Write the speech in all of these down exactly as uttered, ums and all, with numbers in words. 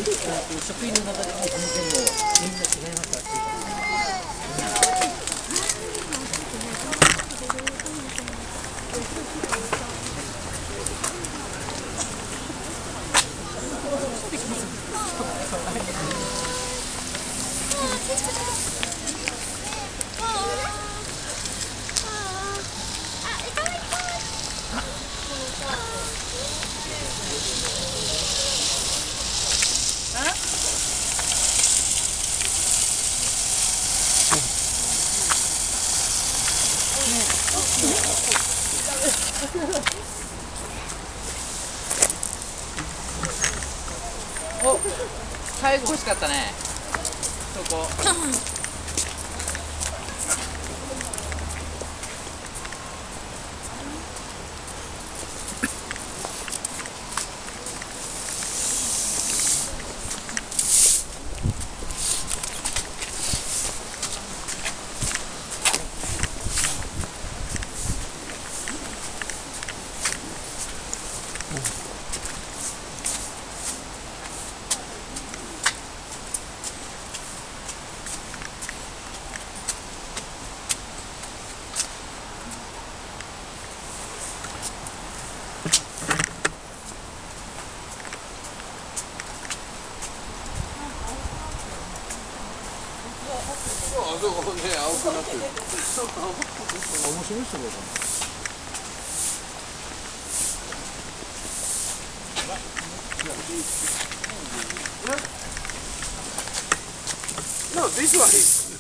職員の中でも全然もうみんな違いますから。お、最後欲しかったね。そこ。 あそこね、青くなってる。面白い人だよ。No, this one is.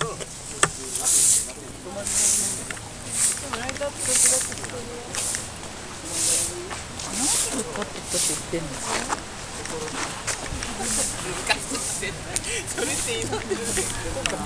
何を買ってきたって言ってんの？それって今ってるんです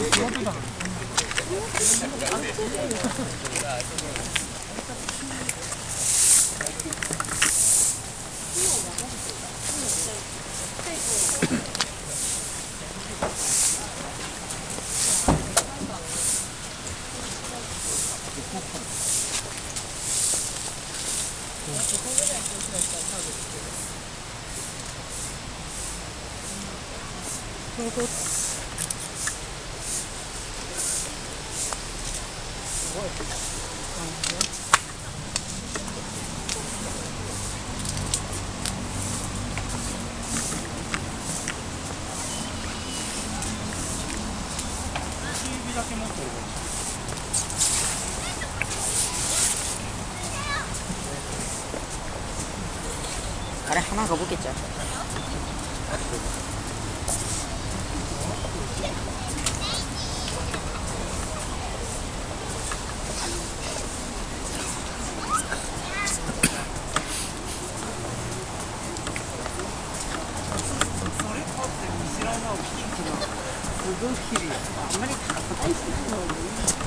あれ、花がボケちゃう。すごい綺麗。あんまり高いしないのに。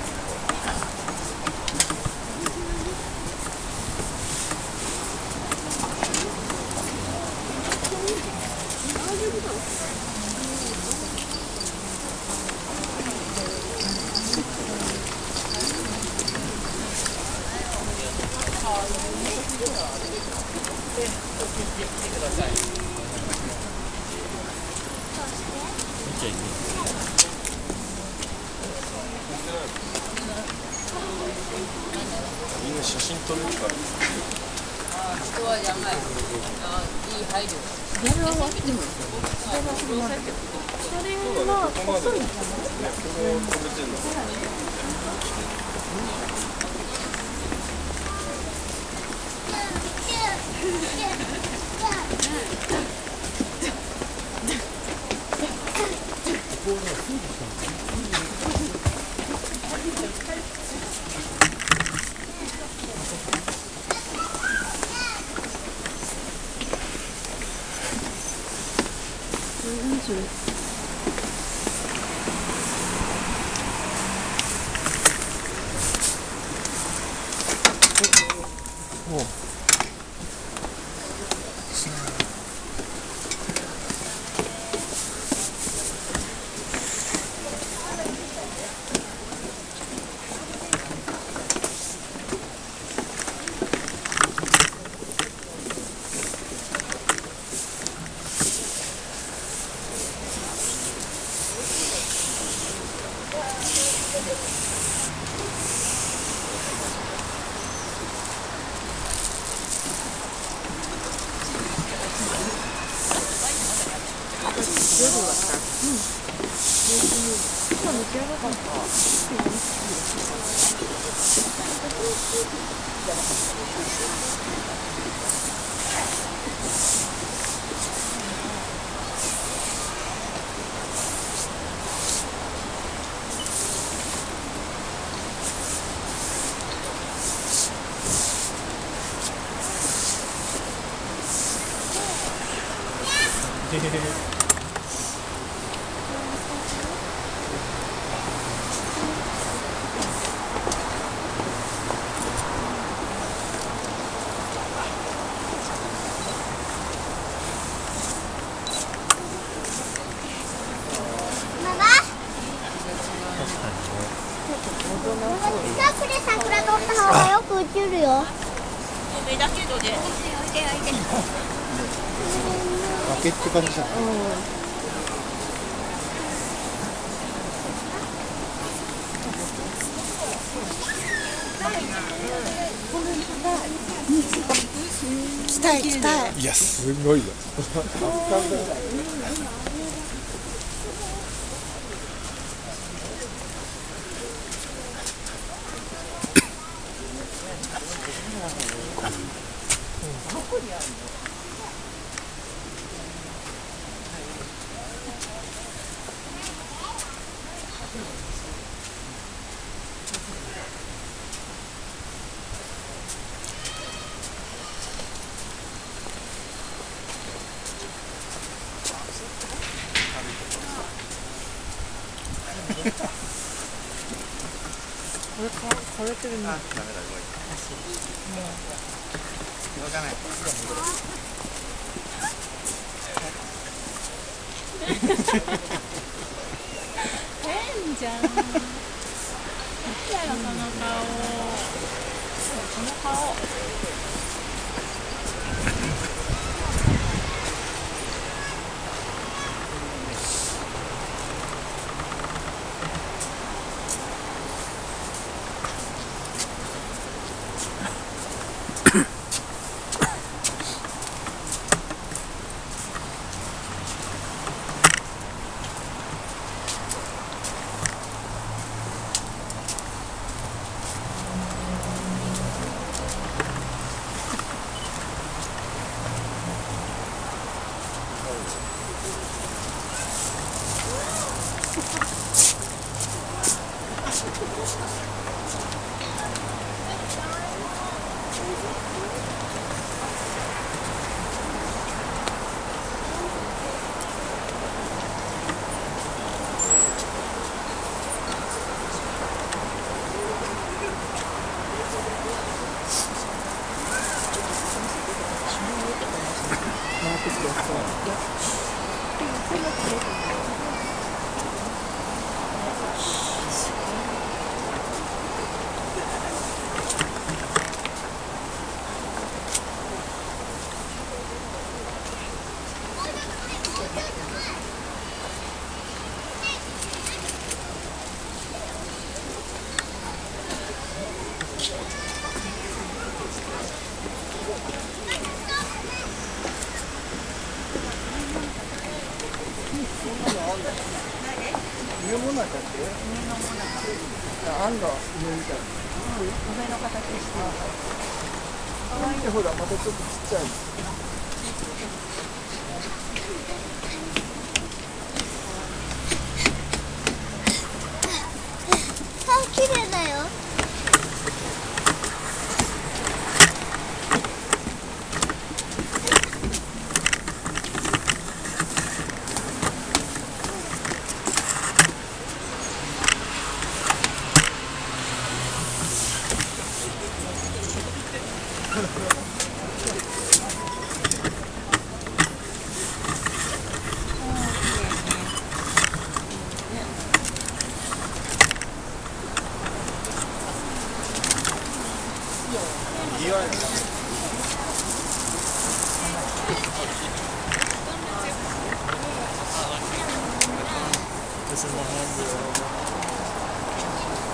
みんな写真撮れるから。 人はやばい。いい配慮。電話はでも。それはここまで。ここ止めてんの。 夜はさ、うん。今抜けなかった。 近くで桜撮った方がよく映るよ。 目だけどね。 おいでおいでおいで。 崖って感じじゃん。 来たい来たい。 いやすごいよ。 これか枯れてるね。変じゃん。見てよその顔。その顔。 上もなかって上のもなかあんだ上みたいな梅の形してる。 可愛いねほらまたちょっとちっちゃいあ、綺麗だよ。 This is my homegirl.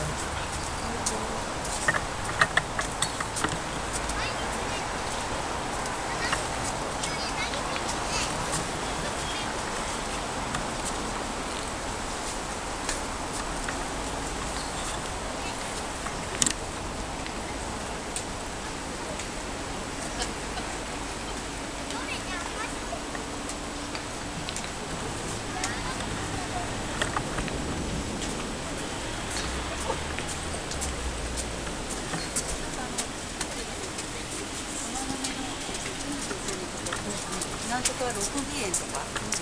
なんとかろくびえんとか。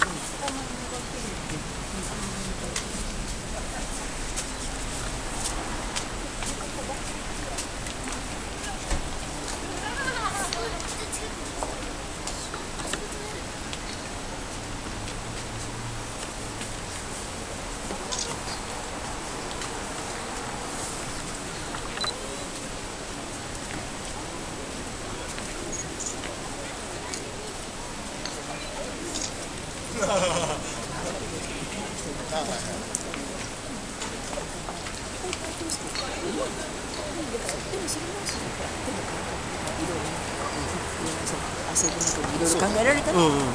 焦りなくいろいろ考えられたら、おもちゃ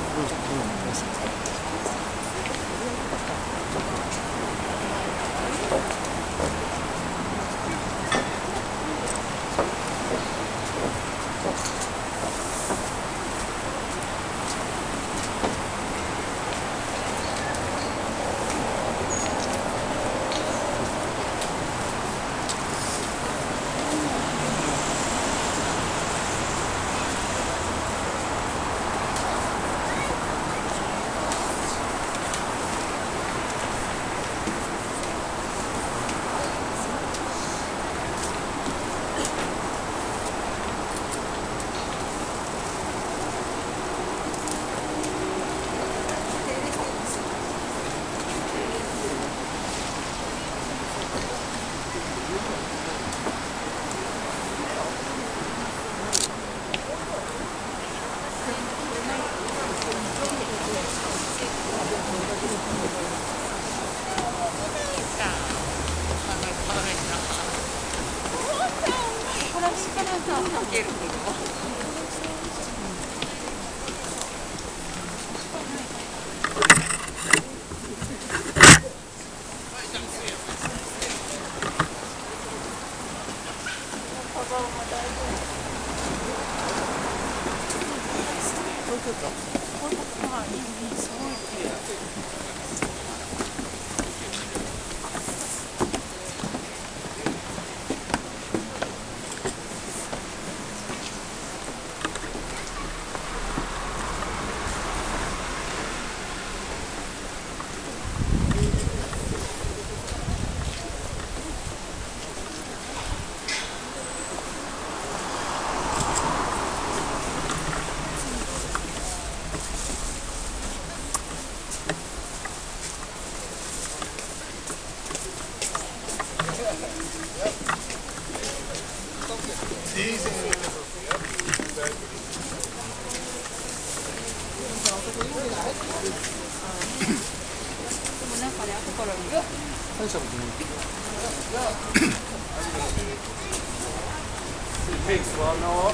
Takes well, no.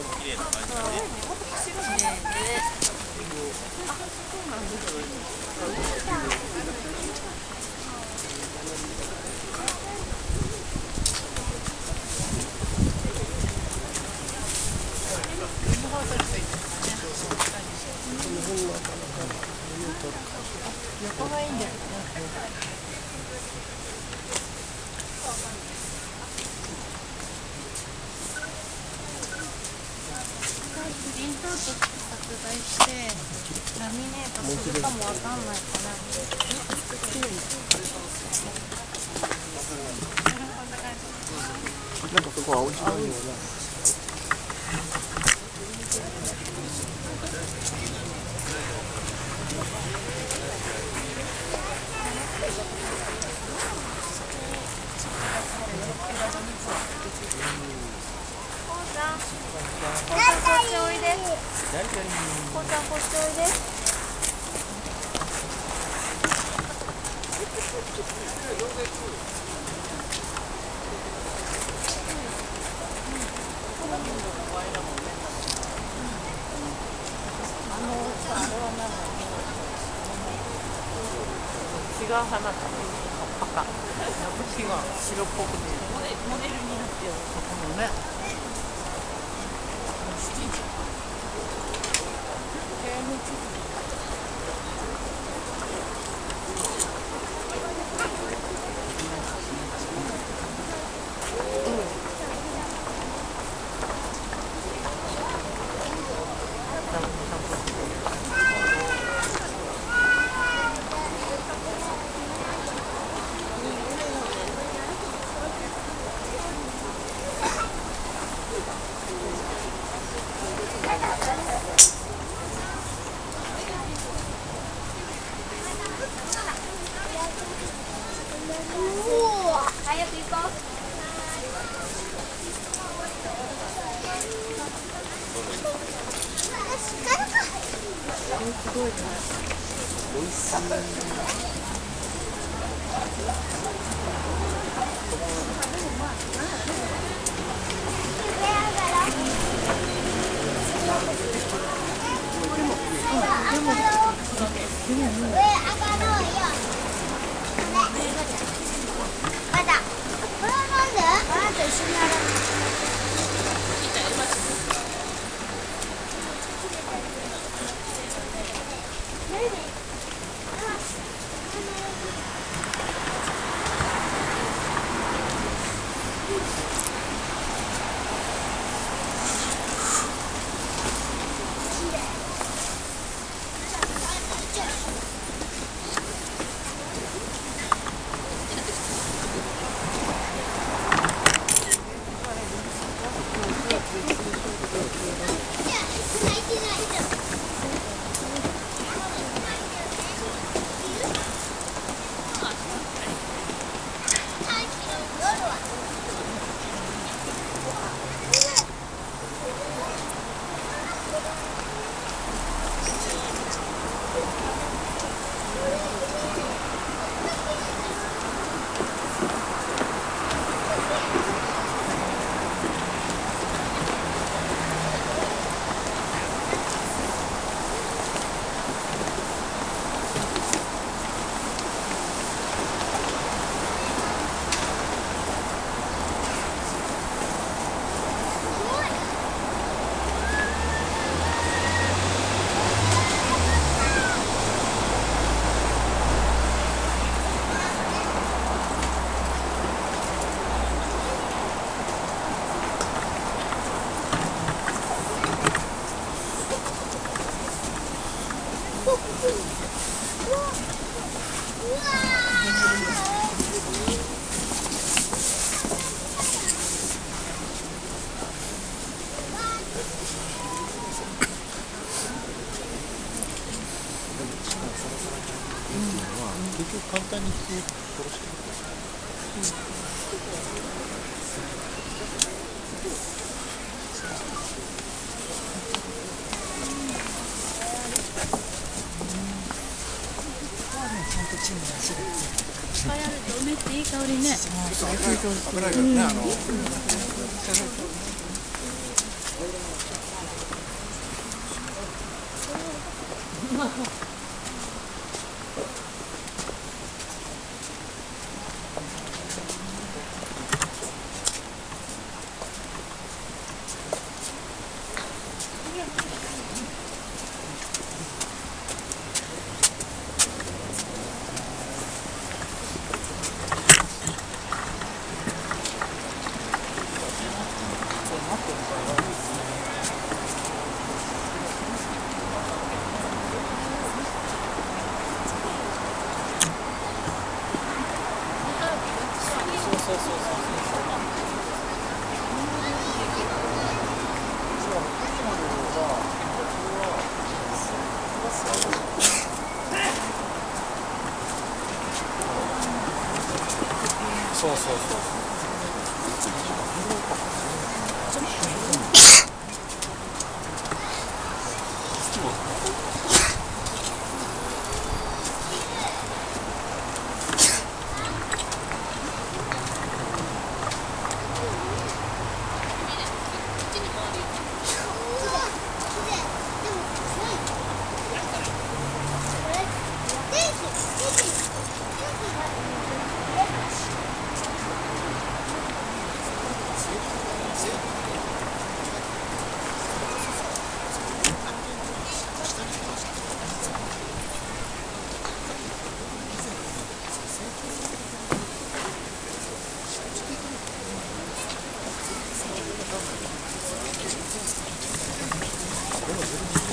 横がいいんだよね。プリントアウトして拡大してラミネートするかもわかんないかな。 なんかそこは青白いような。 こうちゃん、こうちゃんこっちおいで。こうちゃんこっちおいで。 違う花だね。赤。私が白っぽく見える。モデルになってる。そこのね。 早く行こう。 すごいね。 おいしい。 上上がろうよ。まだ。これはなんで？あなた一緒にやらない。 結局簡単に人を殺してる。 ちゃんとチームが走る。いっぱいあると梅っていい香りね。 危ないからね、あの。 そうそうそう。